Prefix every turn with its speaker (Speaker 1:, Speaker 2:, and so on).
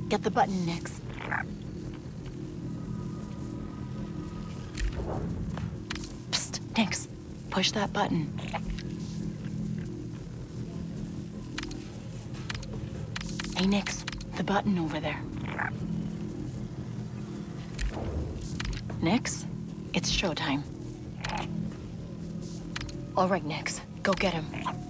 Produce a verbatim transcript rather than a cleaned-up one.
Speaker 1: Get the button, Nix. Psst, Nix. Push that button. Hey, Nix. The button over there. Nix? It's showtime. All right, Nix. Go get him.